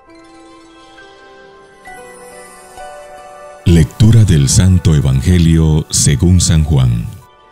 Lectura del Santo Evangelio según San Juan.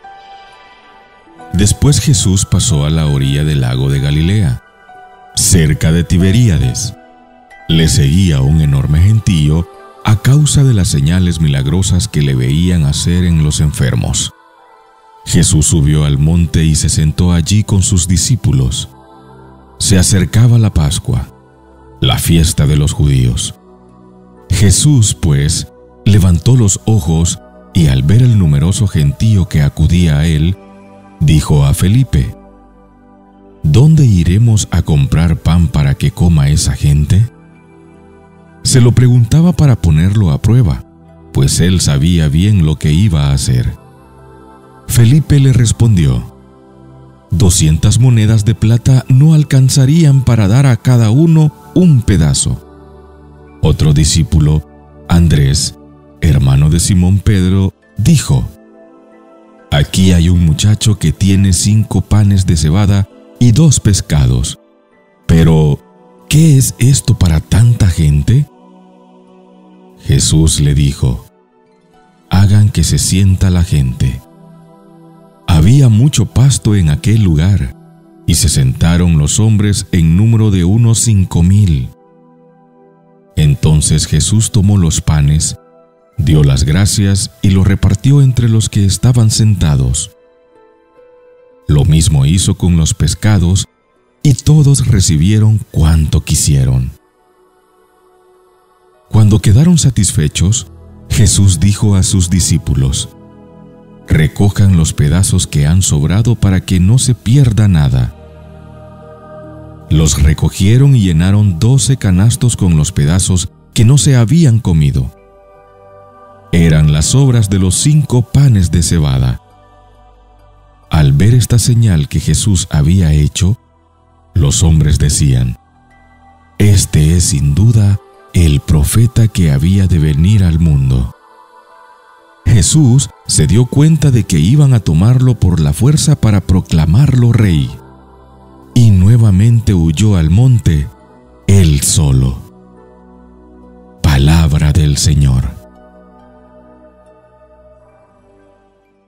Después Jesús pasó a la orilla del lago de Galilea, cerca de Tiberíades. Le seguía un enorme gentío a causa de las señales milagrosas que le veían hacer en los enfermos. Jesús subió al monte y se sentó allí con sus discípulos. Se acercaba la Pascua, la fiesta de los judíos. Jesús, pues, levantó los ojos y al ver el numeroso gentío que acudía a él, dijo a Felipe: ¿Dónde iremos a comprar pan para que coma esa gente? Se lo preguntaba para ponerlo a prueba, pues él sabía bien lo que iba a hacer. Felipe le respondió: 200 monedas de plata no alcanzarían para dar a cada uno un pedazo. Otro discípulo, Andrés, hermano de Simón Pedro, dijo: Aquí hay un muchacho que tiene 5 panes de cebada y 2 pescados. Pero, ¿qué es esto para tanta gente? Jesús le dijo: Hagan que se sienta la gente. Había mucho pasto en aquel lugar, y se sentaron los hombres en número de unos 5,000. Entonces Jesús tomó los panes, dio las gracias y los repartió entre los que estaban sentados. Lo mismo hizo con los pescados, y todos recibieron cuanto quisieron. Cuando quedaron satisfechos, Jesús dijo a sus discípulos: Recojan los pedazos que han sobrado para que no se pierda nada. Los recogieron y llenaron 12 canastos con los pedazos que no se habían comido. Eran las sobras de los 5 panes de cebada. Al ver esta señal que Jesús había hecho, los hombres decían: Este es sin duda el profeta que había de venir al mundo. Jesús se dio cuenta de que iban a tomarlo por la fuerza para proclamarlo rey, y nuevamente huyó al monte, él solo. Palabra del Señor.